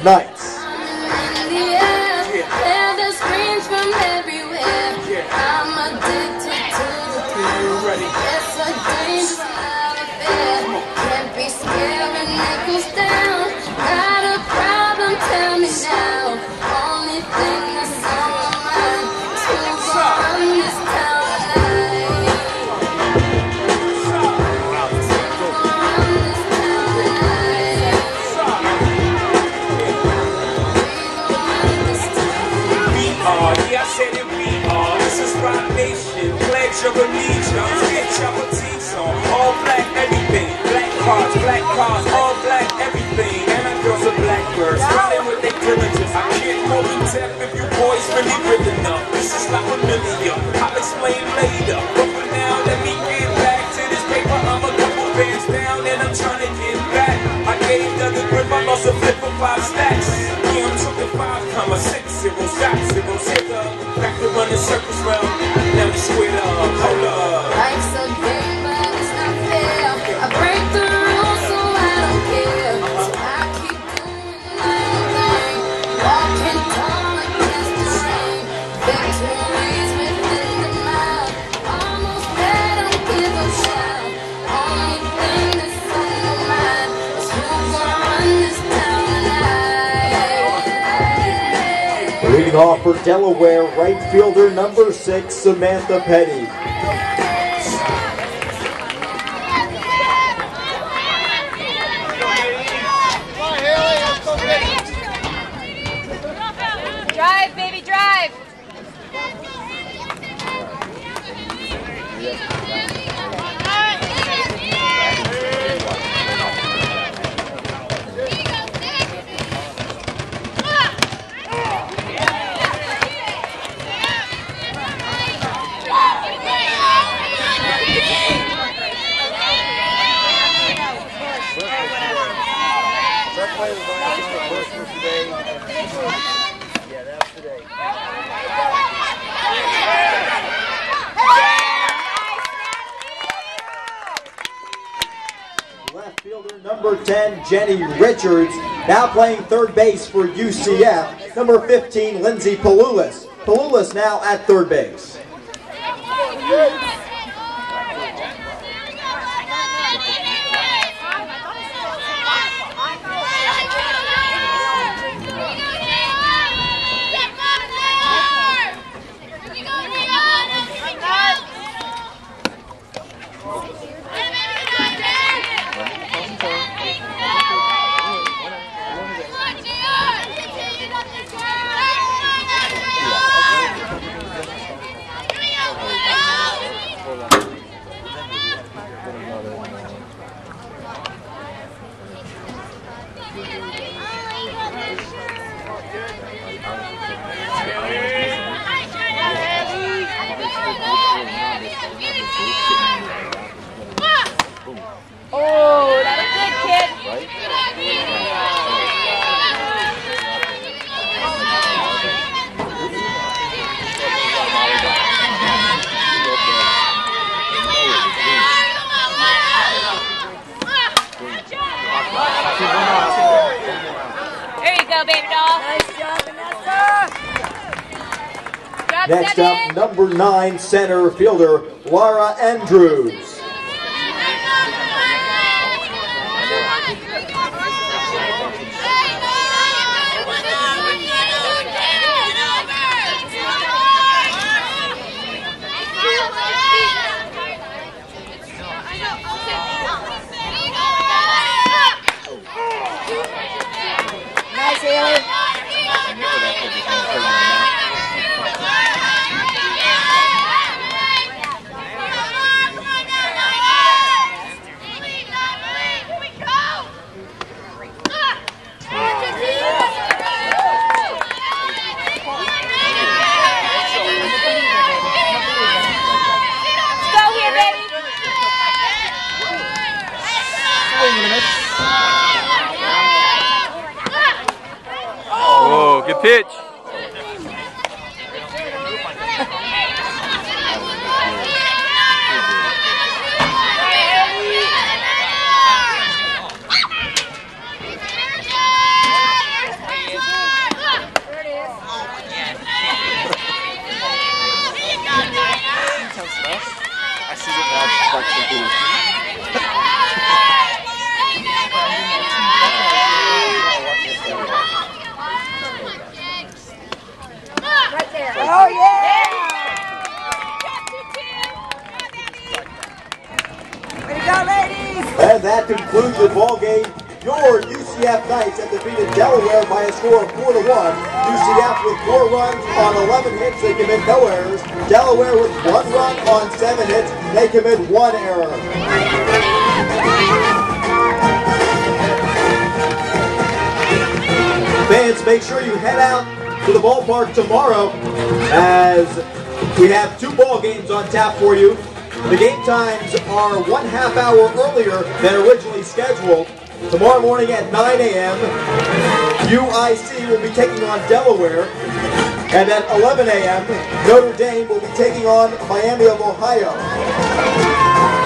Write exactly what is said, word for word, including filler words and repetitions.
Knights. Your allegiance, get your petite on. All black, everything. Black cars, black cars, all black, everything. And our girls are blackbirds, running with their diligence. I can't hold you tap if you boys really real enough. This is not familiar, I'll explain later. But for now, let me get back to this paper. I'm a couple bands down and I'm trying to get back. I gave the grip, I lost a flip for five stacks. Yeah, I'm talking five comma six zero shot zero zero. Back to run the circles round. Now we squared up. Hold up. Life's a game, but it's not fair. I break the rules, so I don't care. So I keep doing my own thing. Walking tall against the rain. Victories within the mouth. Almost there, don't give a shout. Only thing that's on my mind is who's gonna run this town tonight. Leading off for Delaware, right fielder number six, Samantha Petty. Drive, baby, drive. Left fielder number ten, Jenny Richards, now playing third base for U C F. Number fifteen, Lindsay Palulis. Palulis now at third base. Oh, that was good, kid. There you go, baby doll. Nice job, Vanessa. Drop Next seven. up, number nine, center fielder Laura Andrews. Nice, Haley. Oh, good pitch. ball game. Your U C F Knights have defeated Delaware by a score of four to one. U C F with four runs on eleven hits, they commit no errors. Delaware with one run on seven hits, they commit one error. Fans, make sure you head out to the ballpark tomorrow as we have two ball games on tap for you. The game times are one half hour earlier than originally scheduled. Tomorrow morning at nine A M, U I C will be taking on Delaware. And at eleven A M, Notre Dame will be taking on Miami of Ohio.